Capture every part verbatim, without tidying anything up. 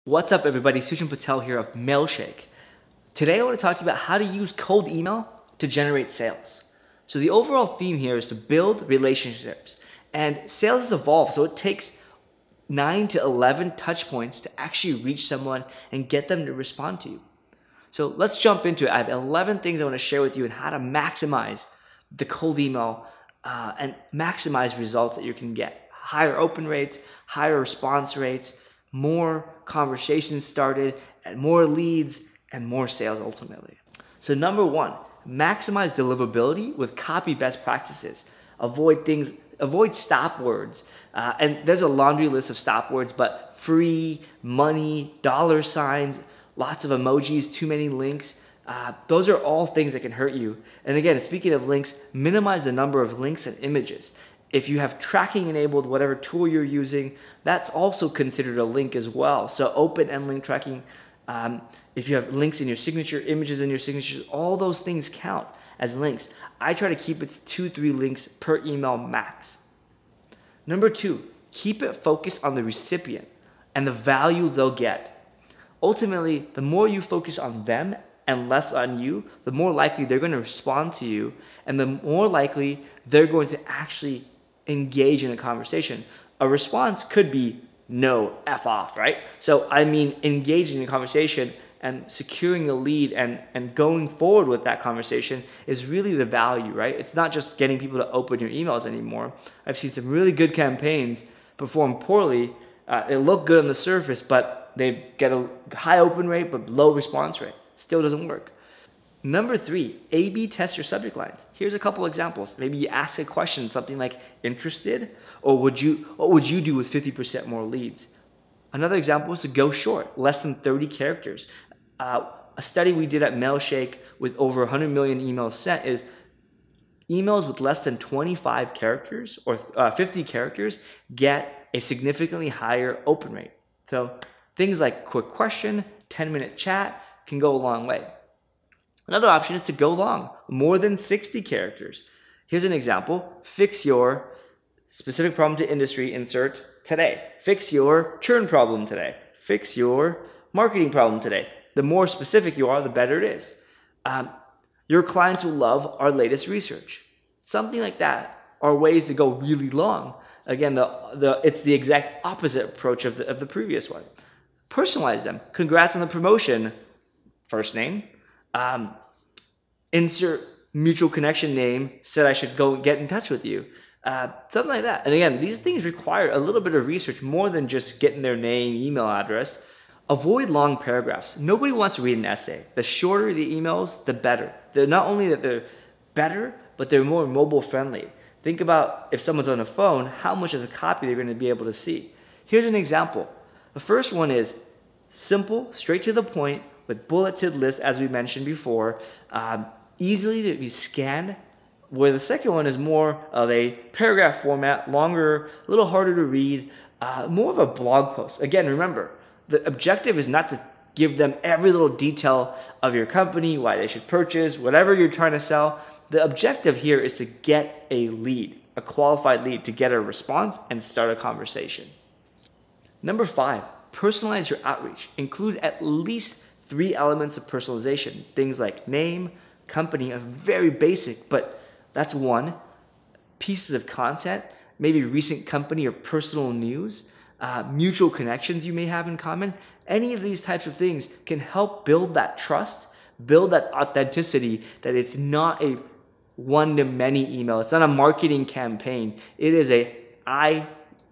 What's up, everybody? Sujin Patel here of Mailshake. Today I want to talk to you about how to use cold email to generate sales. So the overall theme here is to build relationships, and sales has evolved, so it takes nine to eleven touch points to actually reach someone and get them to respond to you. So let's jump into it. I have eleven things I want to share with you on how to maximize the cold email uh, and maximize results that you can get. Higher open rates, higher response rates, more conversations started, and more leads, and more sales ultimately. So number one, maximize deliverability with copy best practices. Avoid things, avoid stop words. Uh, and there's a laundry list of stop words, but free, money, dollar signs, lots of emojis, too many links. Uh, those are all things that can hurt you. And again, speaking of links, minimize the number of links and images. If you have tracking enabled, whatever tool you're using, that's also considered a link as well. So open and link tracking, um, if you have links in your signature, images in your signature, all those things count as links. I try to keep it to two, three links per email max. Number two, keep it focused on the recipient and the value they'll get. Ultimately, the more you focus on them and less on you, the more likely they're going to respond to you, and the more likely they're going to actually engage in a conversation. A response could be no, F off, right? So I mean engaging in a conversation and securing a lead and, and going forward with that conversation is really the value, right? It's not just getting people to open your emails anymore. I've seen some really good campaigns perform poorly. Uh, they look good on the surface, but they get a high open rate but low response rate. Still doesn't work. Number three, A B test your subject lines. Here's a couple examples. Maybe you ask a question, something like interested, or would you, what would you do with fifty percent more leads? Another example is to go short, less than thirty characters. Uh, a study we did at Mailshake with over one hundred million emails sent is emails with less than twenty-five characters or uh, fifty characters get a significantly higher open rate. So things like quick question, ten minute chat can go a long way. Another option is to go long, more than sixty characters. Here's an example. Fix your specific problem to industry, insert today. Fix your churn problem today. Fix your marketing problem today. The more specific you are, the better it is. Um, your clients will love our latest research. Something like that are ways to go really long. Again, the, the, it's the exact opposite approach of the, of the previous one. Personalize them. Congrats on the promotion. First name. Um, insert mutual connection name, said I should go get in touch with you. Uh, something like that. And again, these things require a little bit of research, more than just getting their name, email address. Avoid long paragraphs. Nobody wants to read an essay. The shorter the emails, the better. They're not only that they're better, but they're more mobile friendly. Think about if someone's on a phone, how much of the copy they're going to be able to see. Here's an example. The first one is simple, straight to the point, with bulleted lists, as we mentioned before, um, easily to be scanned, where the second one is more of a paragraph format, longer, a little harder to read, uh, more of a blog post. Again, remember, the objective is not to give them every little detail of your company, why they should purchase, whatever you're trying to sell. The objective here is to get a lead, a qualified lead, to get a response and start a conversation. Number five, personalize your outreach. Include at least three elements of personalization. Things like name, company are very basic, but that's one. Pieces of content, maybe recent company or personal news, uh, mutual connections you may have in common. Any of these types of things can help build that trust, build that authenticity, that it's not a one-to-many email. It's not a marketing campaign. It is a I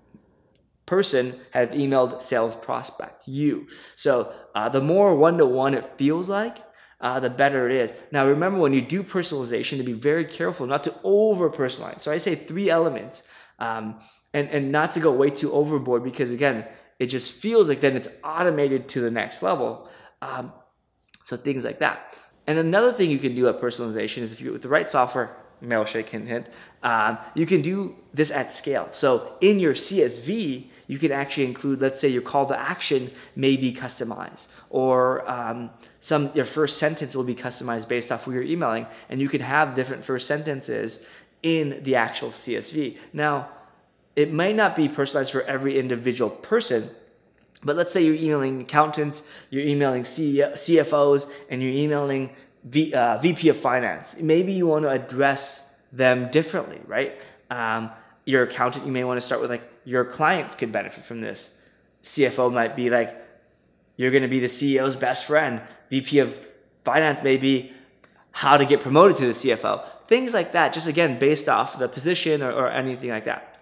person have emailed sales prospect, you. So uh, the more one-to-one it feels like, uh, the better it is. Now remember, when you do personalization, to be very careful not to over-personalize. So I say three elements, um, and, and not to go way too overboard, because again, it just feels like then it's automated to the next level. Um, so things like that. And another thing you can do at personalization is, if you with the right software, Mailshake, hint, hint, um, you can do this at scale. So in your C S V, you can actually include, let's say your call to action may be customized, or um, some your first sentence will be customized based off who you're emailing, and you can have different first sentences in the actual C S V. Now, it might not be personalized for every individual person, But let's say you're emailing accountants, you're emailing C F Os, and you're emailing v, uh, V P of Finance. Maybe you want to address them differently, right? Um, your accountant, you may want to start with like, your clients could benefit from this. C F O might be like, you're going to be the C E O's best friend. V P of Finance may be how to get promoted to the C F O. Things like that, just again, based off the position or, or anything like that.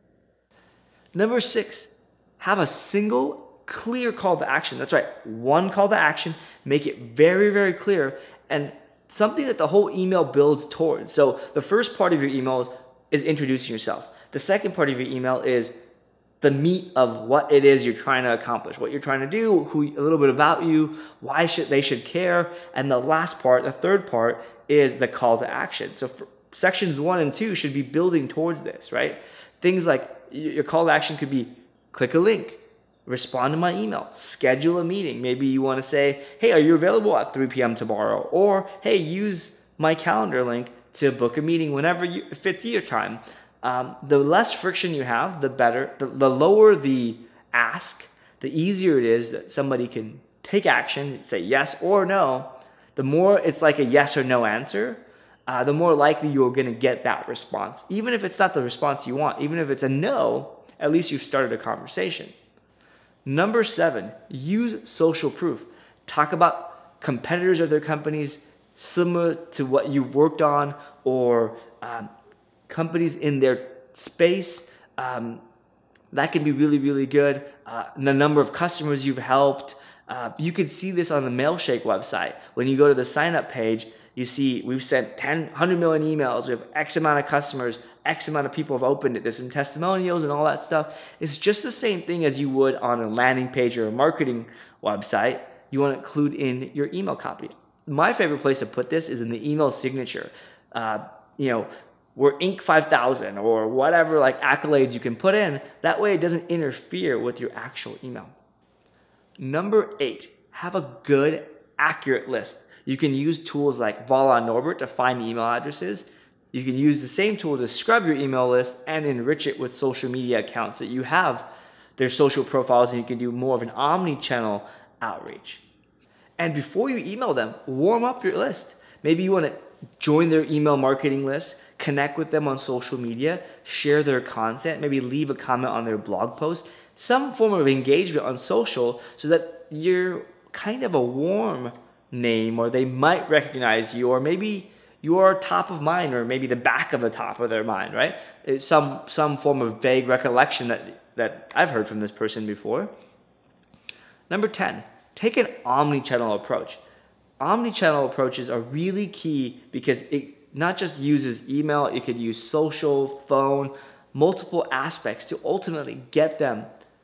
Number six, have a single clear call to action. That's right, one call to action, make it very, very clear, and something that the whole email builds towards. So the first part of your email is, is introducing yourself. The second part of your email is the meat of what it is you're trying to accomplish, what you're trying to do, who, a little bit about you, why should they should care, and the last part, the third part, is the call to action. So for sections one and two should be building towards this, right? Things like your call to action could be click a link, respond to my email, schedule a meeting. Maybe you want to say, hey, are you available at three p m tomorrow? Or, hey, use my calendar link to book a meeting whenever you, it fits your time. Um, the less friction you have, the better. The, the lower the ask, the easier it is that somebody can take action, say yes or no. The more it's like a yes or no answer, uh, the more likely you're going to get that response. Even if it's not the response you want, even if it's a no, at least you've started a conversation. Number seven, use social proof. Talk about competitors of their companies similar to what you've worked on, or um, companies in their space. Um, that can be really, really good. Uh, the number of customers you've helped. Uh, you can see this on the Mailshake website. When you go to the sign up page, you see we've sent ten, one hundred million emails. We have X amount of customers, X amount of people have opened it. There's some testimonials and all that stuff. It's just the same thing as you would on a landing page or a marketing website. You want to include in your email copy. My favorite place to put this is in the email signature. Uh, you know, we're Inc five thousand or whatever like accolades you can put in. That way it doesn't interfere with your actual email. Number eight, have a good, accurate list. You can use tools like Voila Norbert to find email addresses. You can use the same tool to scrub your email list and enrich it with social media accounts that you have their social profiles, and you can do more of an omni-channel outreach. And before you email them, warm up your list. Maybe you want to join their email marketing list, connect with them on social media, share their content, maybe leave a comment on their blog post, some form of engagement on social so that you're kind of a warm name, or they might recognize you, or maybe you are top of mind, or maybe the back of the top of their mind, right? It's some, some form of vague recollection that, that I've heard from this person before. Number ten, take an omni-channel approach. Omni-channel approaches are really key because it not just uses email, it could use social, phone, multiple aspects to ultimately get them,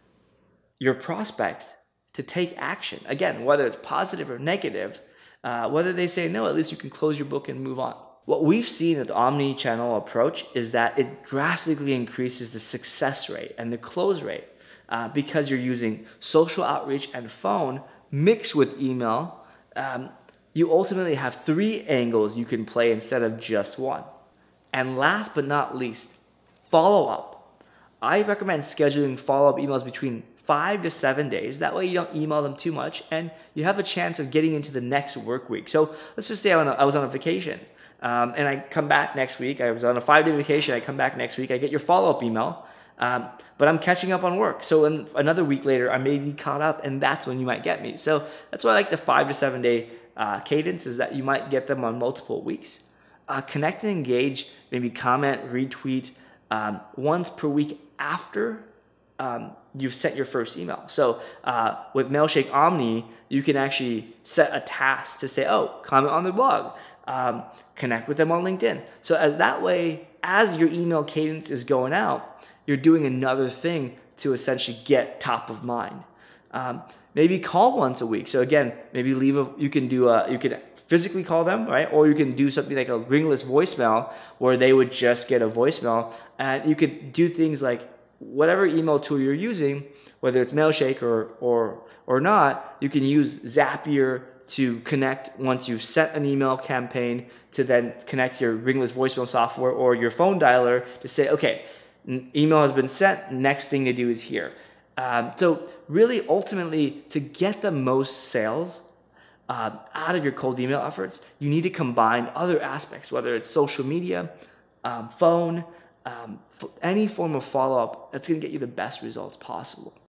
your prospects, to take action. Again, whether it's positive or negative, uh, whether they say no, at least you can close your book and move on. What we've seen with the omni-channel approach is that it drastically increases the success rate and the close rate uh, because you're using social outreach and phone mixed with email. Um, you ultimately have three angles you can play instead of just one. And last but not least, follow up. I recommend scheduling follow-up emails between five to seven days. That way you don't email them too much and you have a chance of getting into the next work week. So let's just say I was on a vacation um, and I come back next week. I was on a five-day vacation. I come back next week. I get your follow-up email, um, but I'm catching up on work. So in another week later, I may be caught up, and that's when you might get me. So that's why I like the five to seven day uh, cadence, is that you might get them on multiple weeks. Uh, connect and engage, maybe comment, retweet um, once per week after um, you've sent your first email. So uh, with Mailshake Omni, you can actually set a task to say, oh, comment on their blog, um, connect with them on LinkedIn. So as that way, as your email cadence is going out, you're doing another thing to essentially get top of mind. Um, maybe call once a week. So again, maybe leave a, you can do a, you can physically call them, right? Or you can do something like a ringless voicemail where they would just get a voicemail, and you could do things like whatever email tool you're using, whether it's Mailshake or, or, or not, you can use Zapier to connect once you've sent an email campaign, to then connect your ringless voicemail software or your phone dialer to say, okay, email has been sent, next thing to do is here. Um, so really, ultimately, to get the most sales uh, out of your cold email efforts, you need to combine other aspects, whether it's social media, um, phone, um, any form of follow-up that's going to get you the best results possible.